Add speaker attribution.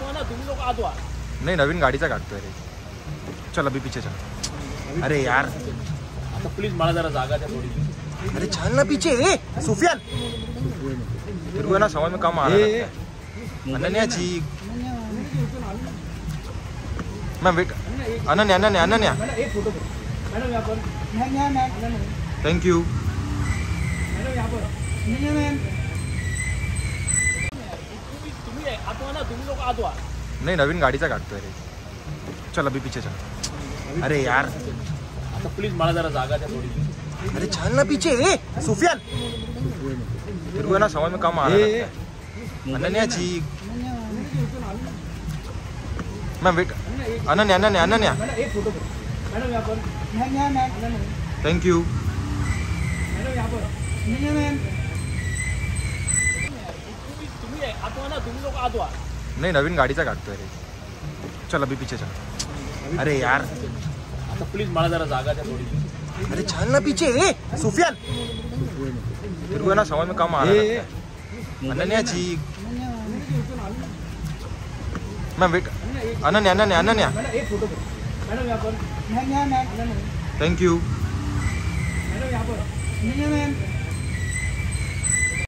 Speaker 1: ना, तुम लोग आ दो.
Speaker 2: नहीं, नवीन गाडीचा काढतोय रे. चल अभी पीछे चल. अरे यार,
Speaker 1: आता प्लीज मला जरा जागा द्या थोडी.
Speaker 2: अरे चल ना पीछे. सुफियान फिर वो ना समझ में कम आ रहा है. अनन्या जी, मैं वेट. अनन्या अनन्या अनन्या,
Speaker 1: एक फोटो मॅडम यहाँ पर.
Speaker 2: Thank you.
Speaker 1: मॅडम यहाँ पर. तुम्ही आता ना, तुम लोग आ दो.
Speaker 2: नहीं, नवीन गाडीचा काढतोय रे. चल अभी पीछे चल. अरे यार,
Speaker 1: आता प्लीज मला जरा जागा द्या थोडी.
Speaker 2: अरे चल ना पीछे. सुफियान फिर वो ना समझ में कम आ रहा है. अनन्या जी, मैं वेट. अनन्या अनन्या अनन्या,
Speaker 1: एक फोटो मॅडम यहाँ पर.
Speaker 2: Thank you.
Speaker 1: मॅडम यहाँ पर. तुम्ही आता ना, तुम लोग आ दो.
Speaker 2: नहीं, नवीन गाडीचा काढतोय रे. चल अभी पीछे चल. अरे यार,
Speaker 1: आता प्लीज मला जरा जागा द्या थोडी.
Speaker 2: अरे चल ना पीछे. सुफियान फिर वो ना समझ में कम आ रहा है. अनन्या जी, मैं वेट. अनन्या अनन्या अनन्या,
Speaker 1: एक फोटो मॅडम यहाँ पर.
Speaker 2: Thank you.
Speaker 1: मॅडम यहाँ पर.